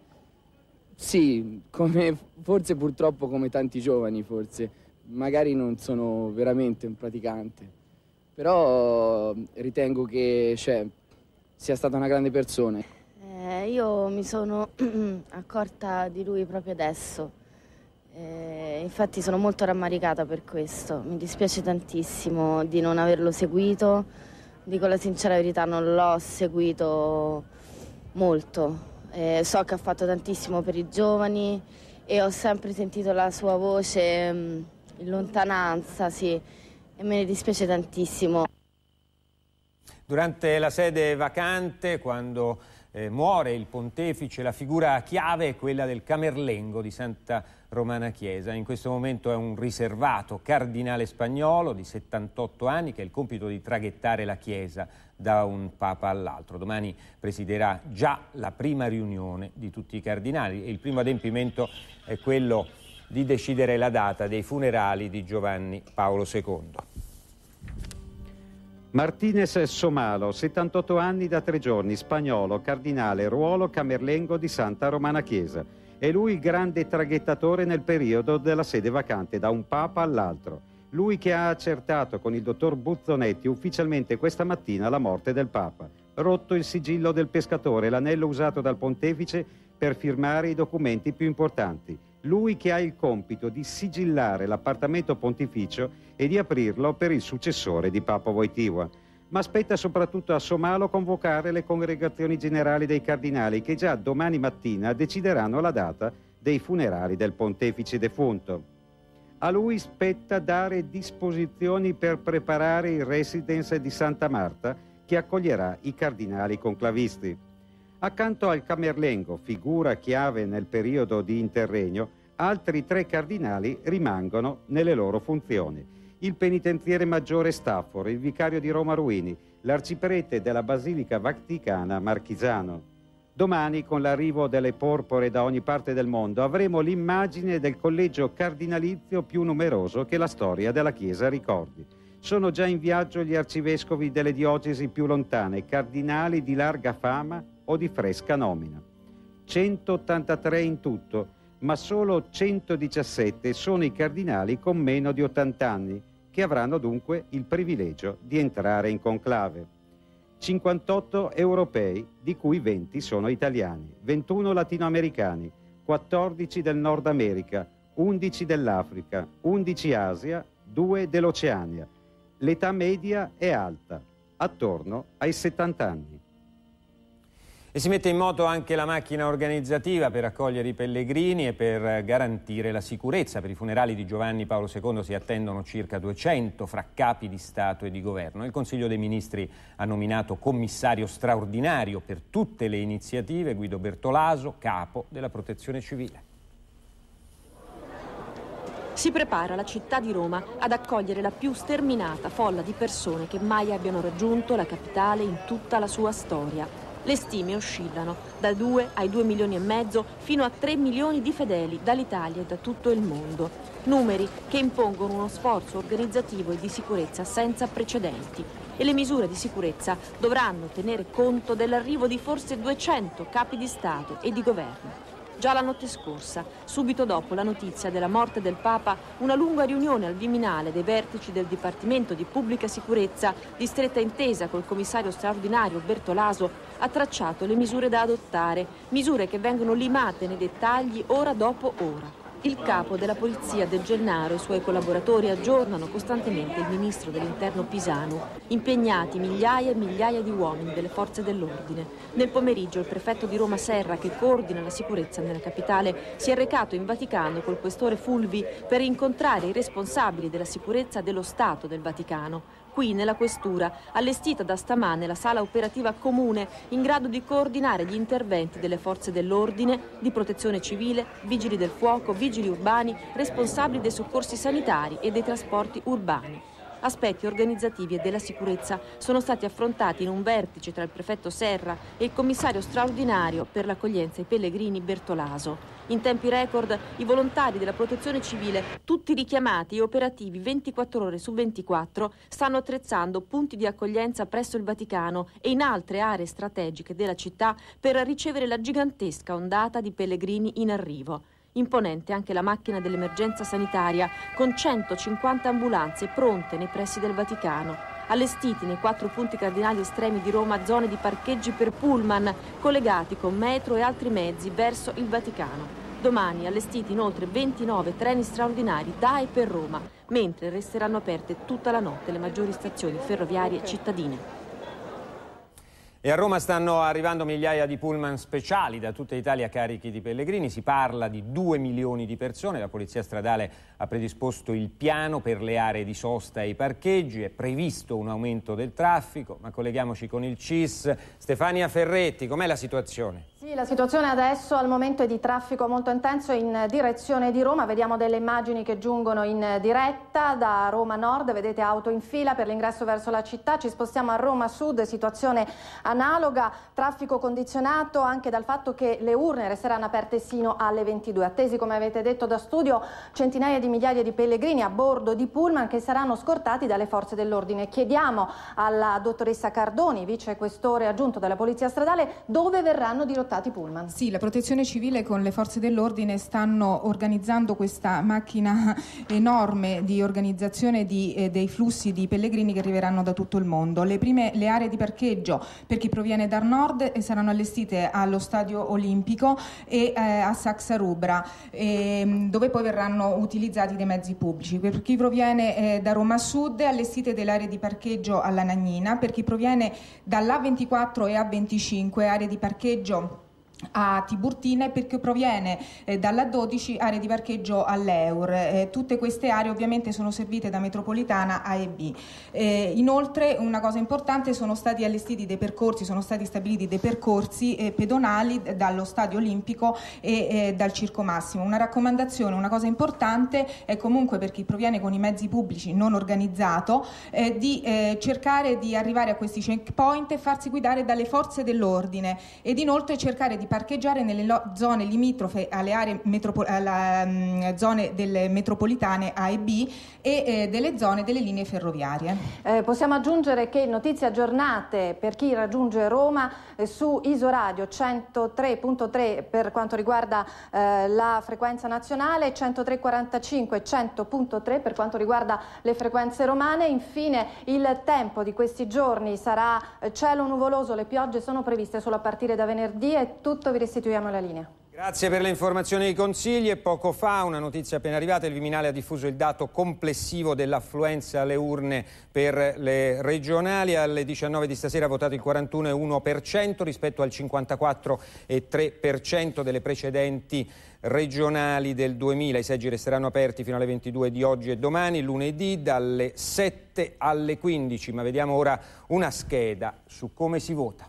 Sì, come, forse purtroppo come tanti giovani, forse. Magari non sono veramente un praticante, però ritengo che cioè, sia stata una grande persona. Eh, io mi sono accorta di lui proprio adesso, eh, infatti sono molto rammaricata per questo. Mi dispiace tantissimo di non averlo seguito, dico la sincera verità, non l'ho seguito molto. Eh, so che ha fatto tantissimo per i giovani e ho sempre sentito la sua voce mh, in lontananza, sì, e me ne dispiace tantissimo. Durante la sede vacante, quando eh, muore il pontefice, la figura chiave è quella del Camerlengo di Santa Romana Chiesa. In questo momento è un riservato cardinale spagnolo di settantotto anni che ha il compito di traghettare la Chiesa da un papa all'altro. Domani presiderà già la prima riunione di tutti i cardinali e il primo adempimento è quello di decidere la data dei funerali di Giovanni Paolo secondo. Martinez Somalo, settantotto anni da tre giorni, spagnolo, cardinale, ruolo Camerlengo di Santa Romana Chiesa. È lui il grande traghettatore nel periodo della sede vacante da un papa all'altro. Lui che ha accertato con il dottor Buzzonetti ufficialmente questa mattina la morte del Papa. Rotto il sigillo del pescatore, l'anello usato dal pontefice per firmare i documenti più importanti. Lui che ha il compito di sigillare l'appartamento pontificio e di aprirlo per il successore di Papa Wojtyła. Ma spetta soprattutto a Somalo convocare le congregazioni generali dei cardinali che già domani mattina decideranno la data dei funerali del pontefice defunto. A lui spetta dare disposizioni per preparare il residence di Santa Marta che accoglierà i cardinali conclavisti. Accanto al Camerlengo, figura chiave nel periodo di interregno, altri tre cardinali rimangono nelle loro funzioni. Il penitenziere maggiore Stafford, il vicario di Roma Ruini, l'arciprete della Basilica Vaticana Marchisano. Domani, con l'arrivo delle porpore da ogni parte del mondo, avremo l'immagine del collegio cardinalizio più numeroso che la storia della Chiesa ricordi. Sono già in viaggio gli arcivescovi delle diocesi più lontane, cardinali di larga fama o di fresca nomina. centottantatré in tutto, ma solo centodiciassette sono i cardinali con meno di ottanta anni, che avranno dunque il privilegio di entrare in conclave. cinquantotto europei, di cui venti sono italiani, ventuno latinoamericani, quattordici del Nord America, undici dell'Africa, undici Asia, due dell'Oceania. L'età media è alta, attorno ai settanta anni. E si mette in moto anche la macchina organizzativa per accogliere i pellegrini e per garantire la sicurezza. Per i funerali di Giovanni Paolo secondo si attendono circa duecento fra capi di Stato e di Governo. Il Consiglio dei Ministri ha nominato commissario straordinario per tutte le iniziative Guido Bertolaso, capo della Protezione Civile. Si prepara la città di Roma ad accogliere la più sterminata folla di persone che mai abbiano raggiunto la capitale in tutta la sua storia. Le stime oscillano da due ai due milioni e mezzo fino a tre milioni di fedeli dall'Italia e da tutto il mondo. Numeri che impongono uno sforzo organizzativo e di sicurezza senza precedenti. E le misure di sicurezza dovranno tenere conto dell'arrivo di forse duecento capi di Stato e di governo. Già la notte scorsa, subito dopo la notizia della morte del Papa, una lunga riunione al Viminale dei vertici del Dipartimento di Pubblica Sicurezza, di stretta intesa col commissario straordinario Bertolaso, ha tracciato le misure da adottare, misure che vengono limate nei dettagli ora dopo ora. Il capo della polizia del Gennaro e i suoi collaboratori aggiornano costantemente il ministro dell'Interno Pisanu, impegnati migliaia e migliaia di uomini delle forze dell'ordine. Nel pomeriggio il prefetto di Roma Serra, che coordina la sicurezza nella capitale, si è recato in Vaticano col questore Fulvi per incontrare i responsabili della sicurezza dello Stato del Vaticano. Qui nella questura, allestita da stamane la sala operativa comune in grado di coordinare gli interventi delle forze dell'ordine, di protezione civile, vigili del fuoco, vigili urbani, responsabili dei soccorsi sanitari e dei trasporti urbani. Aspetti organizzativi e della sicurezza sono stati affrontati in un vertice tra il prefetto Serra e il commissario straordinario per l'accoglienza ai pellegrini Bertolaso. In tempi record i volontari della protezione civile, tutti richiamati e operativi ventiquattro ore su ventiquattro, stanno attrezzando punti di accoglienza presso il Vaticano e in altre aree strategiche della città per ricevere la gigantesca ondata di pellegrini in arrivo. Imponente anche la macchina dell'emergenza sanitaria, con centocinquanta ambulanze pronte nei pressi del Vaticano, allestiti nei quattro punti cardinali estremi di Roma zone di parcheggi per pullman, collegati con metro e altri mezzi verso il Vaticano. Domani allestiti inoltre ventinove treni straordinari da e per Roma, mentre resteranno aperte tutta la notte le maggiori stazioni ferroviarie cittadine. E a Roma stanno arrivando migliaia di pullman speciali da tutta Italia carichi di pellegrini. Si parla di due milioni di persone. La Polizia Stradale ha predisposto il piano per le aree di sosta e i parcheggi. È previsto un aumento del traffico, ma colleghiamoci con il C I S. Stefania Ferretti, com'è la situazione? Sì, la situazione adesso al momento è di traffico molto intenso in direzione di Roma. Vediamo delle immagini che giungono in diretta da Roma Nord. Vedete auto in fila per l'ingresso verso la città. Ci spostiamo a Roma Sud, situazione analoga, traffico condizionato anche dal fatto che le urne resteranno aperte sino alle ventidue. Attesi, come avete detto da studio, centinaia di migliaia di pellegrini a bordo di pullman che saranno scortati dalle forze dell'ordine. Chiediamo alla dottoressa Cardoni, vice questore aggiunto della Polizia Stradale, dove verranno dirottati pullman. Sì, la Protezione Civile con le forze dell'ordine stanno organizzando questa macchina enorme di organizzazione di, eh, dei flussi di pellegrini che arriveranno da tutto il mondo. Le prime le aree di parcheggio per chi proviene dal nord saranno allestite allo Stadio Olimpico e eh, a Saxa Rubra, eh, dove poi verranno utilizzati dei mezzi pubblici. Per chi proviene eh, da Roma Sud, allestite delle aree di parcheggio alla Nagnina. Per chi proviene dall'A ventiquattro e A venticinque, aree di parcheggio a Tiburtina, perché proviene eh, dalla dodici aree di parcheggio all'Eur. Eh, tutte queste aree ovviamente sono servite da metropolitana A e B. Eh, inoltre, una cosa importante, sono stati allestiti dei percorsi, sono stati stabiliti dei percorsi eh, pedonali dallo Stadio Olimpico e eh, dal Circo Massimo. Una raccomandazione, una cosa importante è comunque per chi proviene con i mezzi pubblici non organizzato eh, di eh, cercare di arrivare a questi checkpoint e farsi guidare dalle forze dell'ordine, ed inoltre cercare di parcheggiare nelle zone limitrofe alle aree metropo- alla, um, zone delle metropolitane A e B e eh, delle zone delle linee ferroviarie. Eh, possiamo aggiungere che notizie aggiornate per chi raggiunge Roma eh, su Isoradio centotré punto tre per quanto riguarda eh, la frequenza nazionale, centotré virgola quarantacinque, cento punto tre per quanto riguarda le frequenze romane. Infine il tempo di questi giorni sarà cielo nuvoloso, le piogge sono previste solo a partire da venerdì. È tutto. Vi restituiamo la linea. Grazie per le informazioni e i consigli. E poco fa una notizia appena arrivata: il Viminale ha diffuso il dato complessivo dell'affluenza alle urne per le regionali. Alle diciannove di stasera ha votato il quarantuno virgola uno per cento rispetto al cinquantaquattro virgola tre per cento delle precedenti regionali del duemila. I seggi resteranno aperti fino alle ventidue di oggi e domani, lunedì dalle sette alle quindici. Ma vediamo ora una scheda su come si vota.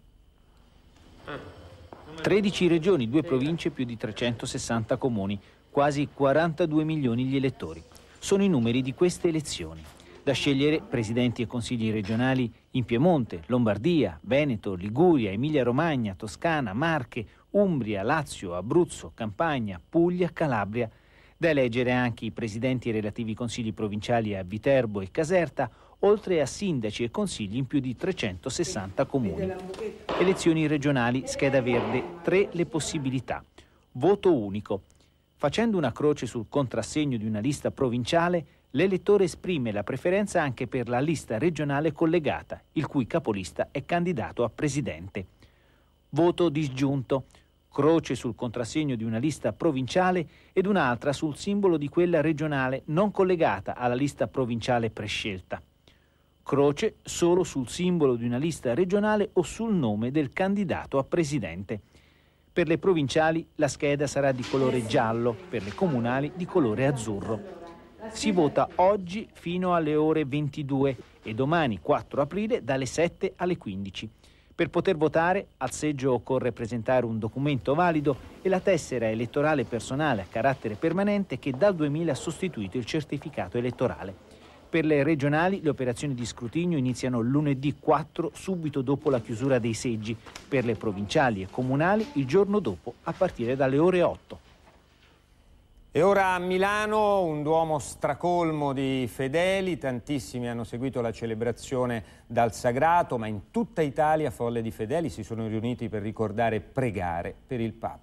tredici regioni, due province, più di trecentosessanta comuni, quasi quarantadue milioni gli elettori. Sono i numeri di queste elezioni. Da scegliere presidenti e consigli regionali in Piemonte, Lombardia, Veneto, Liguria, Emilia-Romagna, Toscana, Marche, Umbria, Lazio, Abruzzo, Campania, Puglia, Calabria. Da eleggere anche i presidenti e relativi consigli provinciali a Viterbo e Caserta, oltre a sindaci e consigli in più di trecentosessanta comuni. Elezioni regionali, scheda verde, tre le possibilità. Voto unico. Facendo una croce sul contrassegno di una lista provinciale, l'elettore esprime la preferenza anche per la lista regionale collegata, il cui capolista è candidato a presidente. Voto disgiunto. Croce sul contrassegno di una lista provinciale ed un'altra sul simbolo di quella regionale non collegata alla lista provinciale prescelta. Croce solo sul simbolo di una lista regionale o sul nome del candidato a presidente. Per le provinciali la scheda sarà di colore giallo, per le comunali di colore azzurro. Si vota oggi fino alle ore ventidue e domani quattro aprile dalle sette alle quindici. Per poter votare al seggio occorre presentare un documento valido e la tessera elettorale personale a carattere permanente che dal duemila ha sostituito il certificato elettorale. Per le regionali le operazioni di scrutinio iniziano lunedì quattro, subito dopo la chiusura dei seggi. Per le provinciali e comunali il giorno dopo, a partire dalle ore otto. E ora a Milano un duomo stracolmo di fedeli, tantissimi hanno seguito la celebrazione dal sagrato, ma in tutta Italia folle di fedeli si sono riuniti per ricordare e pregare per il Papa.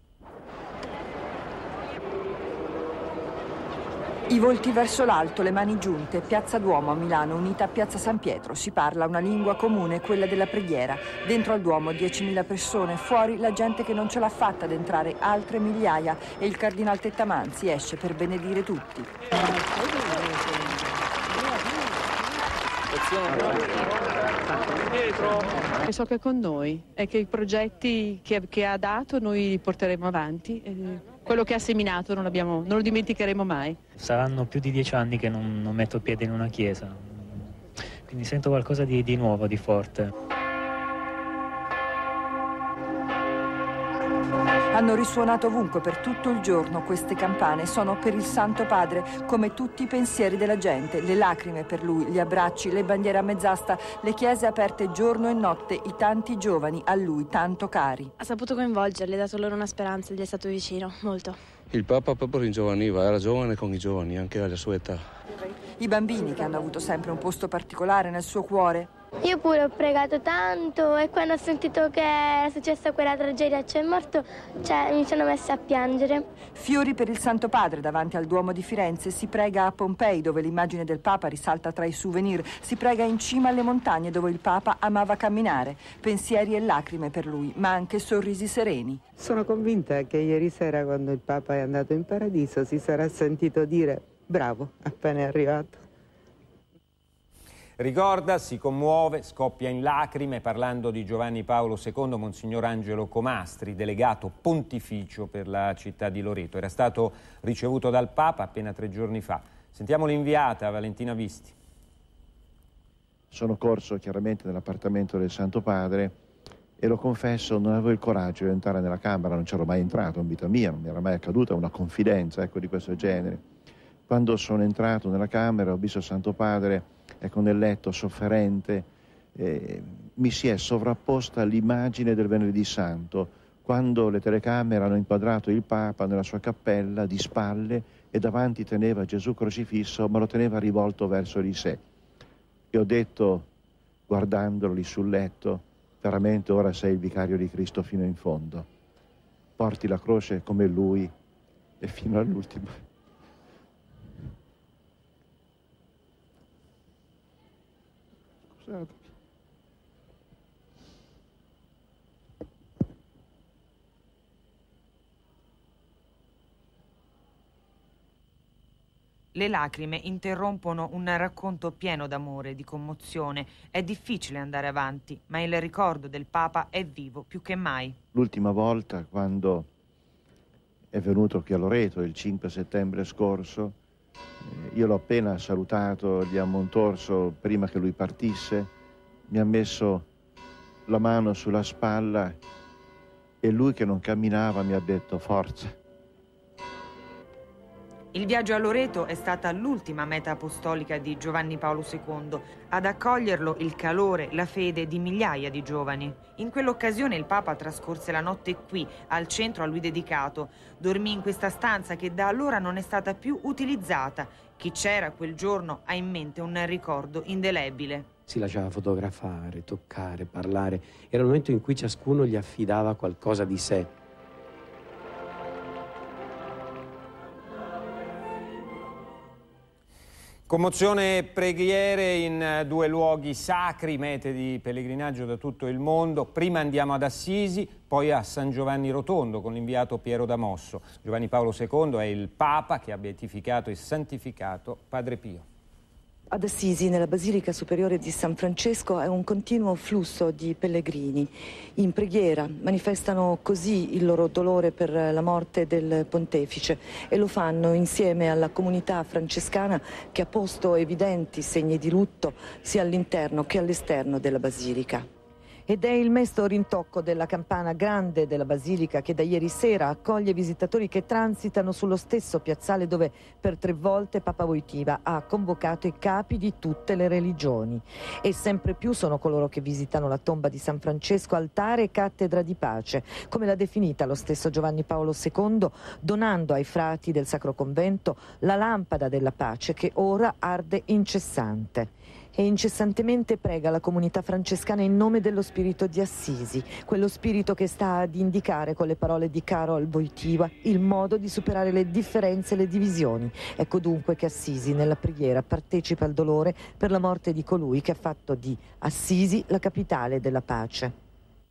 I volti verso l'alto, le mani giunte, Piazza Duomo a Milano unita a Piazza San Pietro. Si parla una lingua comune, quella della preghiera. Dentro al Duomo diecimila persone, fuori la gente che non ce l'ha fatta ad entrare, altre migliaia, e il Cardinal Tettamanzi esce per benedire tutti. So che è con noi e che i progetti che, che ha dato noi li porteremo avanti. E quello che ha seminato non, abbiamo, non lo dimenticheremo mai. Saranno più di dieci anni che non, non metto piede in una chiesa, quindi sento qualcosa di, di nuovo, di forte. Hanno risuonato ovunque per tutto il giorno queste campane, sono per il Santo Padre, come tutti i pensieri della gente, le lacrime per lui, gli abbracci, le bandiere a mezz'asta, le chiese aperte giorno e notte, i tanti giovani a lui tanto cari. Ha saputo coinvolgerli, ha dato loro una speranza, gli è stato vicino, molto. Il Papa proprio ringiovaniva, era giovane con i giovani, anche alla sua età. I bambini che hanno avuto sempre un posto particolare nel suo cuore. Io pure ho pregato tanto e quando ho sentito che era successa quella tragedia, cioè è morto, cioè, mi sono messa a piangere. Fiori per il Santo Padre davanti al Duomo di Firenze, si prega a Pompei dove l'immagine del Papa risalta tra i souvenir, si prega in cima alle montagne dove il Papa amava camminare, pensieri e lacrime per lui, ma anche sorrisi sereni. Sono convinta che ieri sera quando il Papa è andato in paradiso si sarà sentito dire bravo appena è arrivato. Ricorda, si commuove, scoppia in lacrime parlando di Giovanni Paolo secondo Monsignor Angelo Comastri, delegato pontificio per la città di Loreto. Era stato ricevuto dal Papa appena tre giorni fa. Sentiamo l'inviata Valentina Visti. Sono corso chiaramente nell'appartamento del Santo Padre e lo confesso, non avevo il coraggio di entrare nella camera, non c'ero mai entrato in vita mia, non mi era mai accaduta una confidenza, ecco, di questo genere. Quando sono entrato nella camera ho visto il Santo Padre, ecco, nel letto sofferente, eh, mi si è sovrapposta l'immagine del Venerdì Santo, quando le telecamere hanno inquadrato il Papa nella sua cappella di spalle e davanti teneva Gesù crocifisso, ma lo teneva rivolto verso di sé. E ho detto, guardandolo lì sul letto, veramente ora sei il vicario di Cristo fino in fondo. Porti la croce come lui e fino all'ultimo. Scusate. Le lacrime interrompono un racconto pieno d'amore, di commozione. È difficile andare avanti, ma il ricordo del Papa è vivo più che mai. L'ultima volta, quando è venuto qui a Loreto il cinque settembre scorso, eh, io l'ho appena salutato, gli ho montorso prima che lui partisse, mi ha messo la mano sulla spalla e lui, che non camminava, mi ha detto forza. Il viaggio a Loreto è stata l'ultima meta apostolica di Giovanni Paolo secondo. Ad accoglierlo il calore, la fede di migliaia di giovani. In quell'occasione il Papa trascorse la notte qui, al centro a lui dedicato. Dormì in questa stanza che da allora non è stata più utilizzata. Chi c'era quel giorno ha in mente un ricordo indelebile. Si lasciava fotografare, toccare, parlare. Era il momento in cui ciascuno gli affidava qualcosa di sé. Commozione e preghiere in due luoghi sacri, mete di pellegrinaggio da tutto il mondo. Prima andiamo ad Assisi, poi a San Giovanni Rotondo con l'inviato Piero Damosso. Giovanni Paolo secondo è il Papa che ha beatificato e santificato Padre Pio. Ad Assisi, nella Basilica Superiore di San Francesco, è un continuo flusso di pellegrini. In preghiera manifestano così il loro dolore per la morte del pontefice e lo fanno insieme alla comunità francescana che ha posto evidenti segni di lutto sia all'interno che all'esterno della Basilica. Ed è il mesto rintocco della campana grande della Basilica che da ieri sera accoglie visitatori che transitano sullo stesso piazzale dove per tre volte Papa Wojtyła ha convocato i capi di tutte le religioni. E sempre più sono coloro che visitano la tomba di San Francesco, altare e cattedra di pace, come l'ha definita lo stesso Giovanni Paolo secondo, donando ai frati del Sacro Convento la lampada della pace che ora arde incessante. E incessantemente prega la comunità francescana in nome dello spirito di Assisi, quello spirito che sta ad indicare con le parole di Karol Wojtyła il modo di superare le differenze e le divisioni. Ecco dunque che Assisi nella preghiera partecipa al dolore per la morte di colui che ha fatto di Assisi la capitale della pace.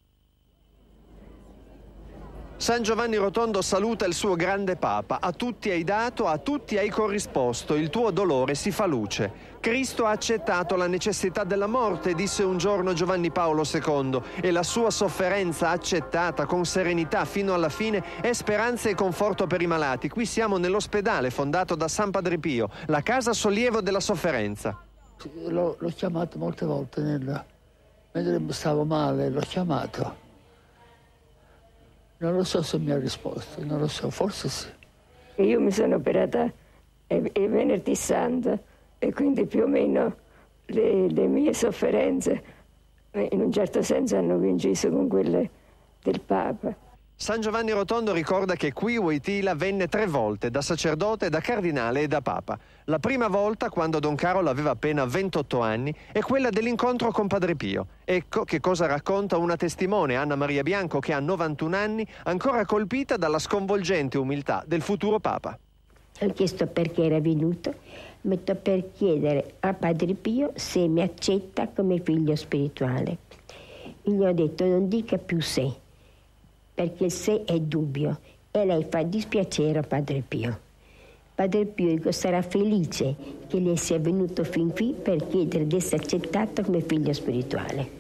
San Giovanni Rotondo saluta il suo grande Papa. A tutti hai dato, a tutti hai corrisposto, il tuo dolore si fa luce. Cristo ha accettato la necessità della morte, disse un giorno Giovanni Paolo secondo, e la sua sofferenza accettata con serenità fino alla fine è speranza e conforto per i malati. Qui siamo nell'ospedale fondato da San Padre Pio, la casa sollievo della sofferenza. L'ho, l'ho chiamato molte volte, nel, mentre stavo male, l'ho chiamato. Non lo so se mi ha risposto, non lo so, forse sì. Io mi sono operata il venerdì santo e quindi più o meno le, le mie sofferenze in un certo senso hanno coinciso con quelle del Papa. San Giovanni Rotondo ricorda che qui Wojtyła venne tre volte, da sacerdote, da cardinale e da papa. La prima volta, quando Don Carlo aveva appena ventotto anni, è quella dell'incontro con Padre Pio. Ecco che cosa racconta una testimone, Anna Maria Bianco, che ha novantuno anni, ancora colpita dalla sconvolgente umiltà del futuro papa. Ho chiesto perché era venuto, ho detto per chiedere a Padre Pio se mi accetta come figlio spirituale. E gli ho detto non dica più se, perché il se è dubbio e lei fa dispiacere a Padre Pio. Padre Pio sarà felice che lei sia venuto fin qui per chiedere di essere accettato come figlio spirituale.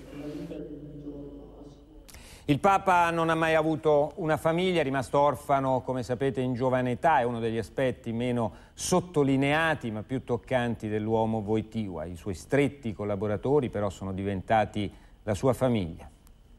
Il Papa non ha mai avuto una famiglia, è rimasto orfano, come sapete, in giovane età, è uno degli aspetti meno sottolineati ma più toccanti dell'uomo Wojtyła. I suoi stretti collaboratori però sono diventati la sua famiglia.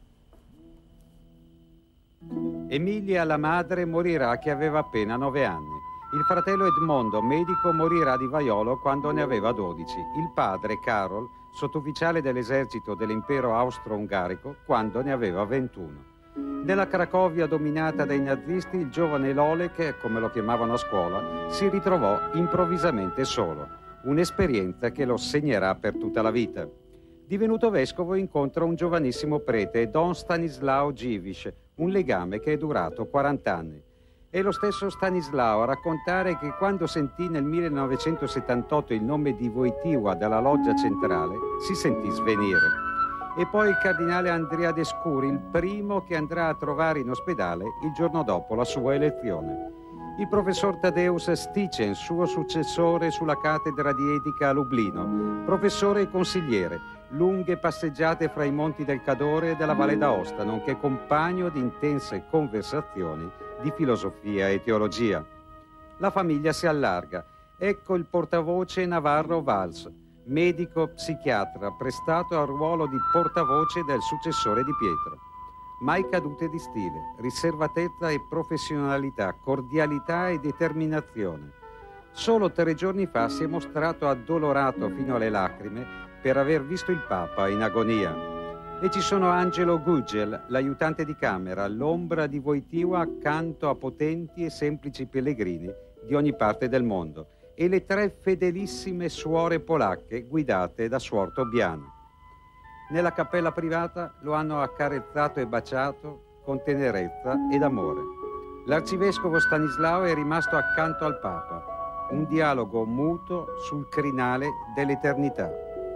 Emilia, la madre, morirà che aveva appena nove anni. Il fratello Edmondo, medico, morirà di vaiolo quando ne aveva dodici. Il padre, Karol, sottufficiale dell'esercito dell'impero austro-ungarico, quando ne aveva ventuno. Nella Cracovia dominata dai nazisti, il giovane Lolek, come lo chiamavano a scuola, si ritrovò improvvisamente solo. Un'esperienza che lo segnerà per tutta la vita. Divenuto vescovo, incontra un giovanissimo prete, Don Stanislao Dziwisz, un legame che è durato quaranta anni. È lo stesso Stanislao a raccontare che quando sentì nel millenovecentosettantotto il nome di Wojtyła dalla loggia centrale, si sentì svenire. E poi il cardinale Andrea Descuri, il primo che andrà a trovare in ospedale il giorno dopo la sua elezione. Il professor Tadeusz Sticen, suo successore sulla cattedra di etica a Lublino, professore e consigliere, lunghe passeggiate fra i monti del Cadore e della Valle d'Aosta, nonché compagno di intense conversazioni di filosofia e teologia. La famiglia si allarga. Ecco il portavoce Navarro Valls, medico psichiatra prestato al ruolo di portavoce del successore di Pietro. Mai cadute di stile, riservatezza e professionalità, cordialità e determinazione. Solo tre giorni fa si è mostrato addolorato fino alle lacrime per aver visto il Papa in agonia. E ci sono Angelo Gugel, l'aiutante di camera, l'ombra di Wojtyła accanto a potenti e semplici pellegrini di ogni parte del mondo, e le tre fedelissime suore polacche guidate da Suor Tobiana. Nella cappella privata lo hanno accarezzato e baciato con tenerezza ed amore. L'arcivescovo Stanislao è rimasto accanto al Papa, un dialogo muto sul crinale dell'eternità.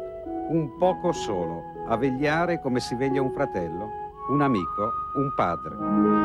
Un poco solo, a vegliare come si veglia un fratello, un amico, un padre.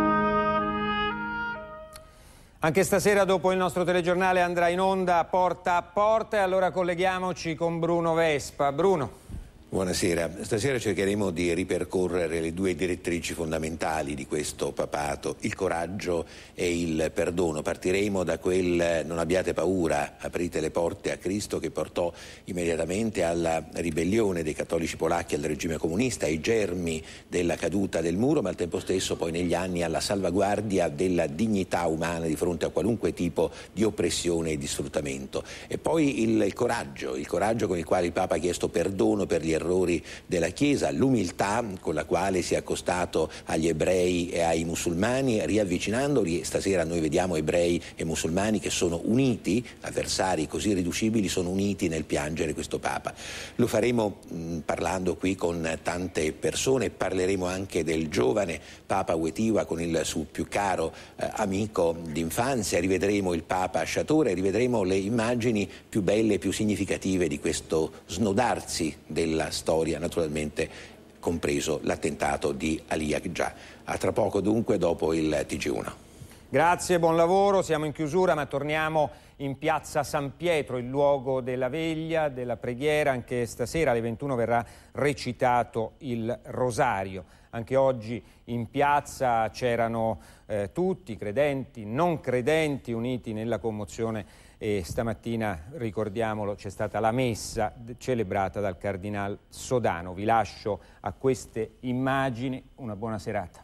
Anche stasera dopo il nostro telegiornale andrà in onda Porta a Porta e allora colleghiamoci con Bruno Vespa. Bruno. Buonasera, stasera cercheremo di ripercorrere le due direttrici fondamentali di questo papato, il coraggio e il perdono. Partiremo da quel non abbiate paura, aprite le porte a Cristo, che portò immediatamente alla ribellione dei cattolici polacchi al regime comunista, ai germi della caduta del muro, ma al tempo stesso poi negli anni alla salvaguardia della dignità umana di fronte a qualunque tipo di oppressione e di sfruttamento. E poi il, il coraggio, il coraggio con il quale il Papa ha chiesto perdono per gli errori della Chiesa, l'umiltà con la quale si è accostato agli ebrei e ai musulmani, riavvicinandoli. Stasera noi vediamo ebrei e musulmani che sono uniti, avversari così riducibili, sono uniti nel piangere questo Papa. Lo faremo mh, parlando qui con tante persone, parleremo anche del giovane Papa Wojtyła con il suo più caro eh, amico d'infanzia, rivedremo il Papa sciatore, rivedremo le immagini più belle e più significative di questo snodarsi della storia, naturalmente compreso l'attentato di Ali Agca. A tra poco dunque, dopo il T G uno. Grazie, buon lavoro, siamo in chiusura ma torniamo in piazza San Pietro, il luogo della veglia, della preghiera. Anche stasera alle ventuno verrà recitato il rosario. Anche oggi in piazza c'erano eh, tutti, credenti, non credenti, uniti nella commozione. E stamattina, ricordiamolo, c'è stata la messa celebrata dal Cardinal Sodano. Vi lascio a queste immagini, una buona serata.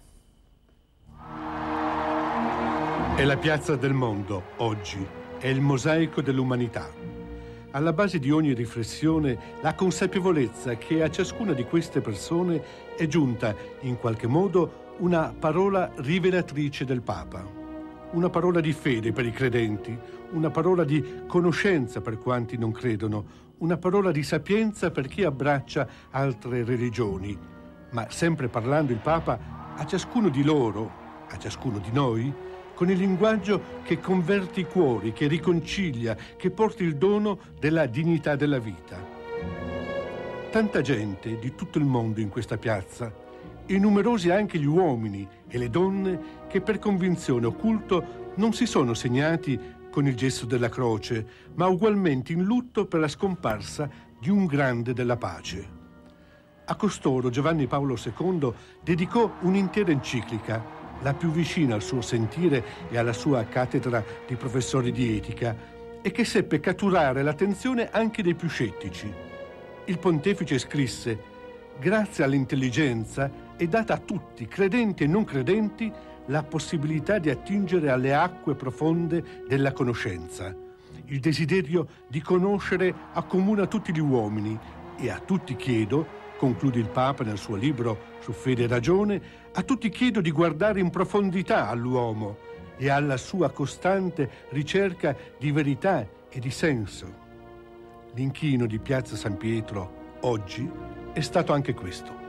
È la piazza del mondo, oggi, è il mosaico dell'umanità. Alla base di ogni riflessione, la consapevolezza che a ciascuna di queste persone è giunta, in qualche modo, una parola rivelatrice del Papa. Una parola di fede per i credenti, una parola di conoscenza per quanti non credono, una parola di sapienza per chi abbraccia altre religioni. Ma sempre parlando il Papa a ciascuno di loro, a ciascuno di noi, con il linguaggio che converte i cuori, che riconcilia, che porta il dono della dignità della vita. Tanta gente di tutto il mondo in questa piazza, e numerosi anche gli uomini e le donne che per convinzione o culto non si sono segnati con il gesto della croce, ma ugualmente in lutto per la scomparsa di un grande della pace. A costoro Giovanni Paolo secondo dedicò un'intera enciclica, la più vicina al suo sentire e alla sua cattedra di professori di etica, e che seppe catturare l'attenzione anche dei più scettici. Il pontefice scrisse: «Grazie all'intelligenza è data a tutti, credenti e non credenti, la possibilità di attingere alle acque profonde della conoscenza. Il desiderio di conoscere accomuna tutti gli uomini e a tutti chiedo», conclude il Papa nel suo libro su Fede e Ragione, «a tutti chiedo di guardare in profondità all'uomo e alla sua costante ricerca di verità e di senso». L'inchino di Piazza San Pietro oggi è stato anche questo.